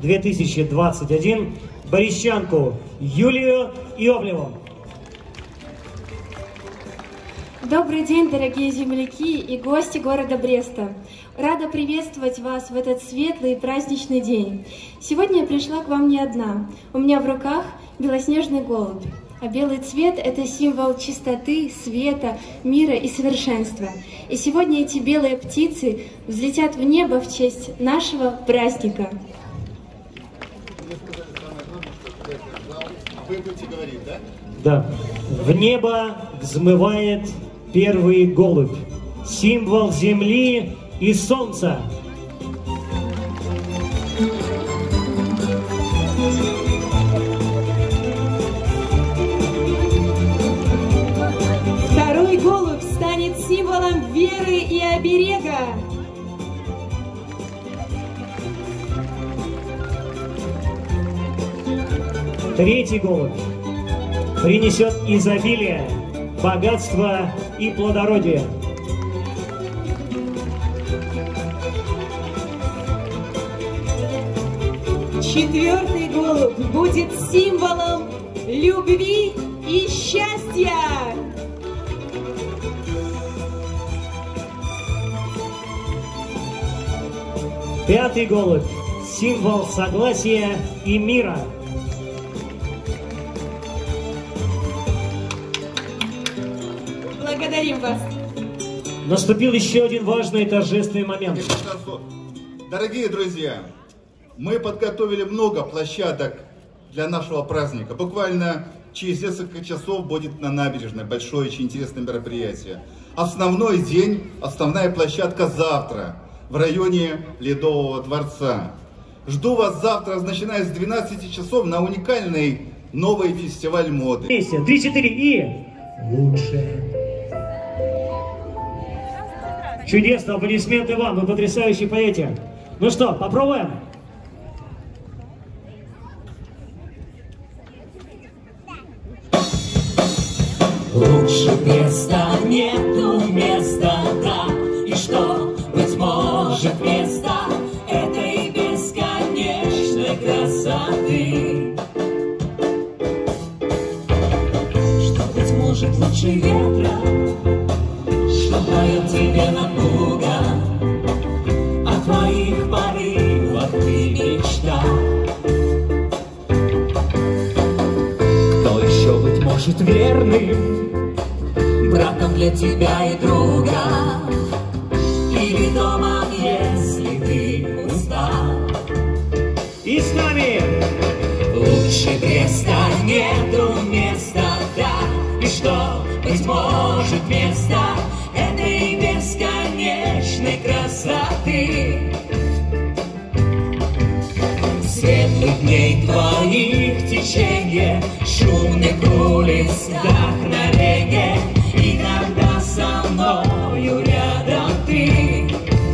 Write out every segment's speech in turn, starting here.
2021 борищанку Юлию Иовлеву. Добрый день, дорогие земляки и гости города Бреста. Рада приветствовать вас в этот светлый и праздничный день. Сегодня я пришла к вам не одна. У меня в руках белоснежный голубь. А белый цвет – это символ чистоты, света, мира и совершенства. И сегодня эти белые птицы взлетят в небо в честь нашего праздника. Вы будете говорить, да? Да. В небо взмывает первый голубь, символ земли и солнца. Второй голубь станет символом веры и оберега. Третий голубь принесет изобилие, богатство и плодородие. Четвертый голубь будет символом любви и счастья. Пятый голубь – символ согласия и мира. Благодарим вас. Наступил еще один важный и торжественный момент. Дорогие друзья, мы подготовили много площадок для нашего праздника. Буквально через несколько часов будет на набережной большое, очень интересное мероприятие. Основной день, основная площадка завтра в районе Ледового дворца. Жду вас завтра, начиная с 12 часов, на уникальный новый фестиваль моды. 3-4 и лучше. Чудесно, аплодисменты вам, вы потрясающе поете. Ну что, попробуем? Лучше места нету места, да, и что, быть может, место этой бесконечной красоты. Что, быть может, лучше ветра, что поет тебе напуга, о твоих порывах ты мечта. Кто еще, быть может, верным братом для тебя и друга, или домом, если ты устал. И с нами! Лучше Бреста нету места, да, и что, быть может, место этой бесконечной красоты. Светлых дней твоих течение, шумных улиц вдохновение, и когда со мною рядом ты.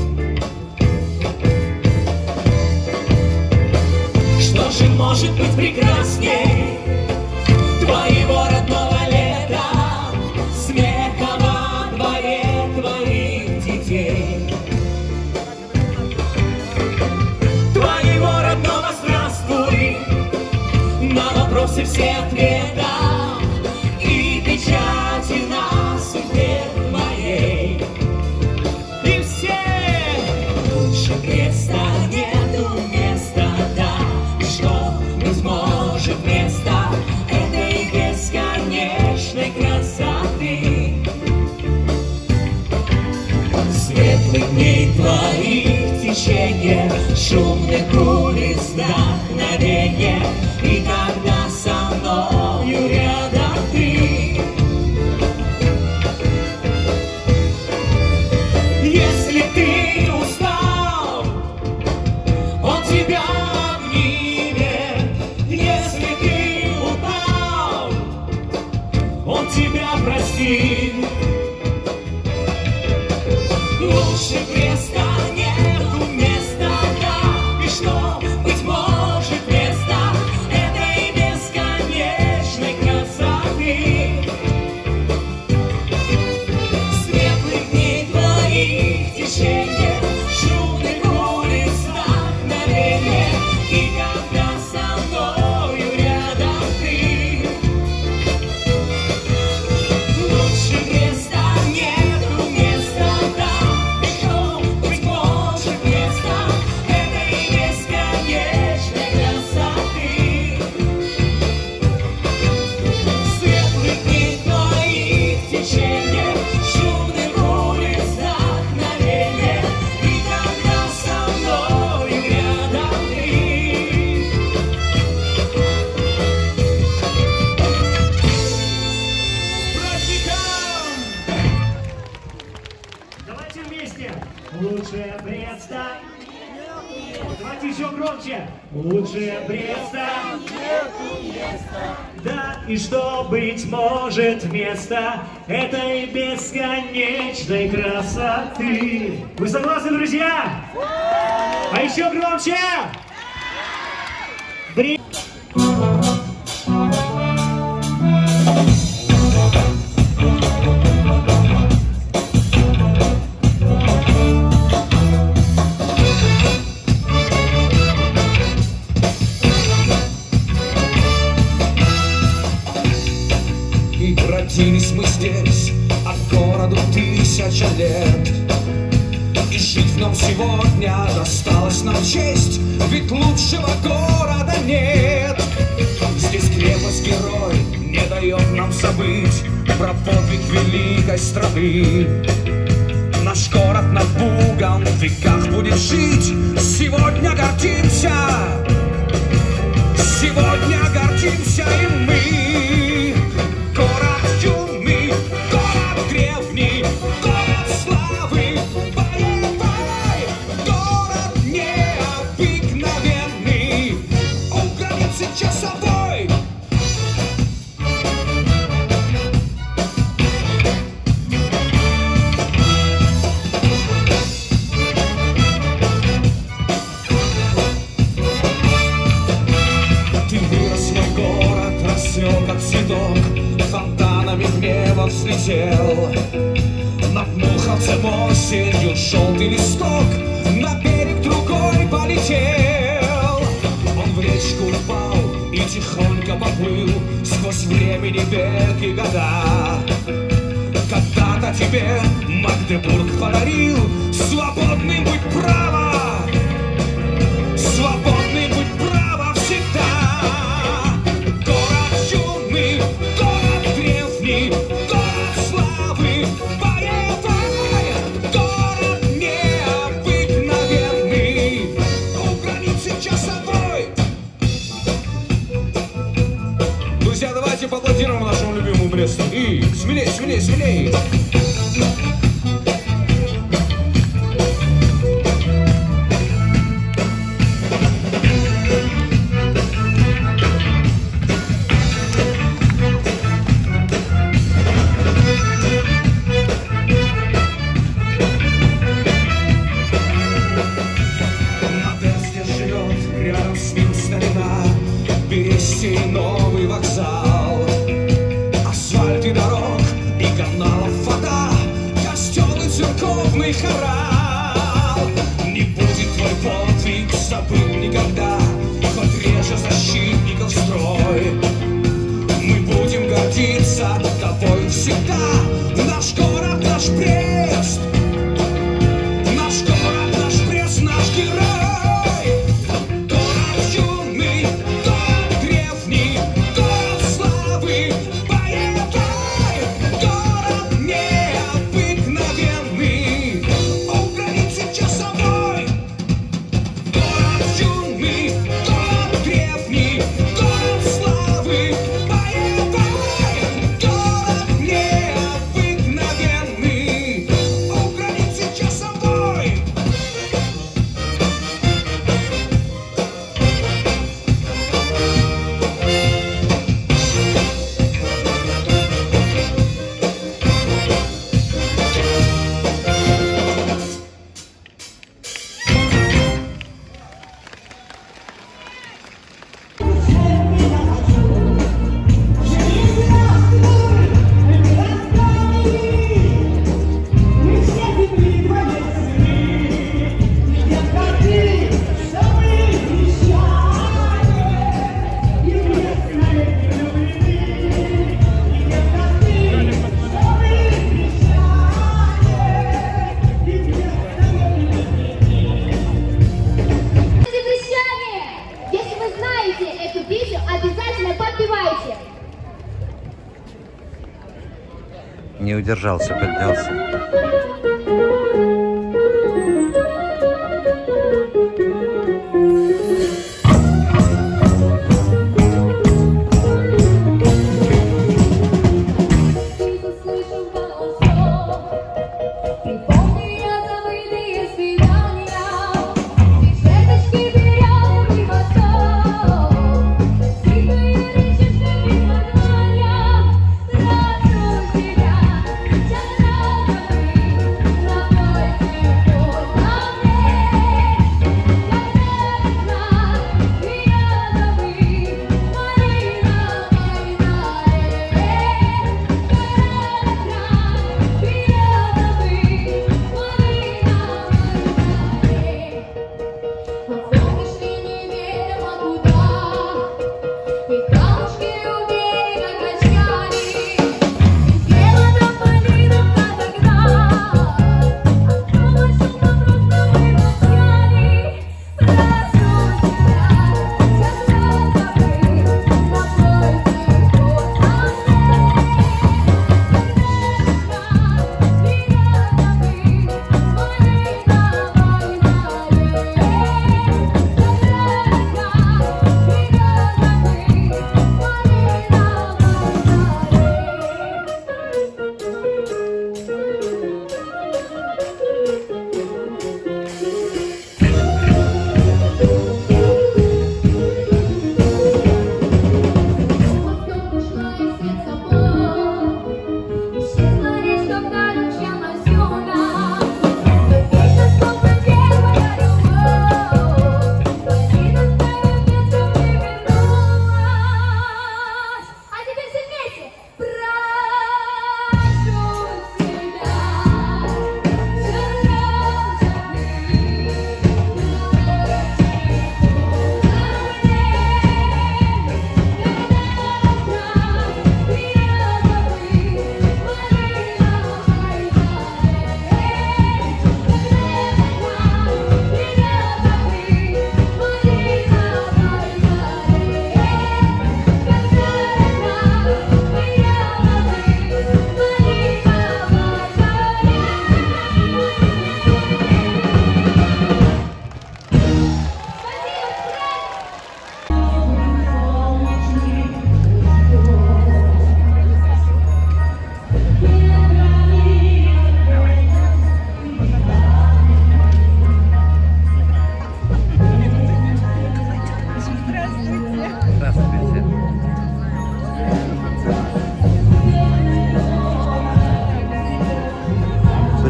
Что же может быть прекрасней твоего родного лета, смеха во дворе твоих детей, твоего родного здравствуй, на вопросы все ответа и печати на судьбе моей. И все лучше Бреста нету места, да, что, быть может, место этой бесконечной красоты. Светлых дней твоих течение, шумных улиц вдохновение, и когда со мною рядом ты. Если ты устал, он тебя обнимет. Если ты упал, он тебя простит. Лучше Бреста нету места, да, и что, быть может, место этой душе Бреста да, и что, быть может, вместо этой бесконечной красоты. Вы согласны, друзья? А еще громче! Родились мы здесь, от городу 1000 лет. И жить в нем сегодня досталась нам честь, ведь лучшего города нет. Здесь крепость-герой не дает нам забыть про подвиг великой страны. Наш город над Бугом в веках будет жить. Сегодня гордимся, сегодня гордимся и мы. Город юный, город древний, город славы, боевой, город необыкновенный, у границы часовой. Ты вырос, мой город, расцвел, как цветок, фонтанами в небо взлетел. Над Муховцем осенью желтый листок на берег другой полетел. Он в речку упал и тихонько поплыл сквозь времени, век и года. Когда-то тебе Магдебург подарил свободный будь право, свободный будь право всегда. Город юный, город древний, город славы, боевой, город необыкновенный, у границы часовой. Друзья, давайте поаплодируем нашему любимому Бресту. И смелей, смелей, смелей. Берестей новый вокзал, асфальт и дорог, и каналов вода, костел и церковный хорал. Не будет твой подвиг забыт никогда, хоть реже защитников строй. Мы будем гордиться тобой всегда, наш город, наш Брест, наш город, наш Брест, наш герой. Не удержался, поднялся. Свидания, и веточки берем и вода.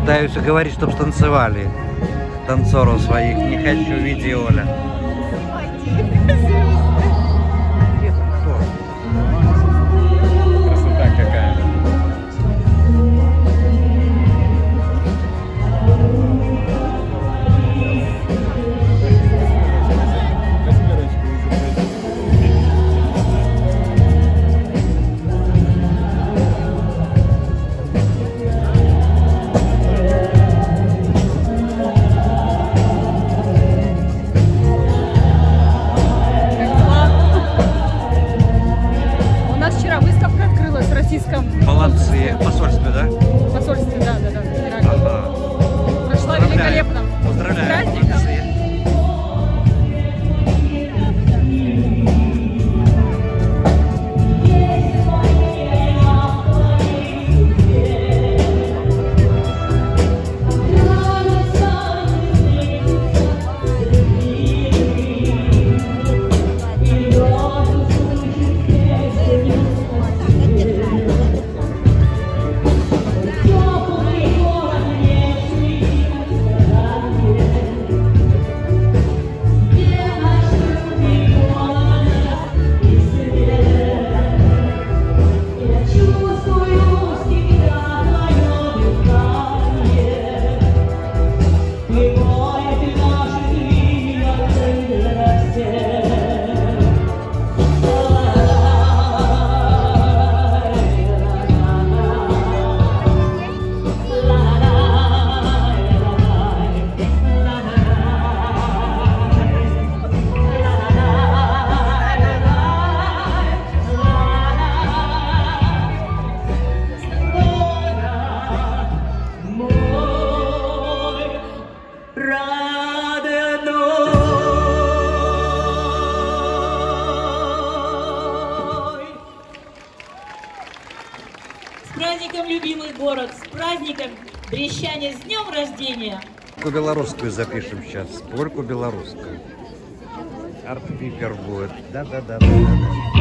Пытаюсь уговорить, чтобы танцевали. Танцоров своих не хочу, види, Оля. Красота какая. Молодцы. В посольстве, да? В посольстве, да. Ага. Прошла великолепно. Поздравляю. Праздник. С праздником, любимый город, с праздником Брещане, с днем рождения! Польку белорусскую запишем сейчас. Польку белорусскую. Арт-пипер будет. Да.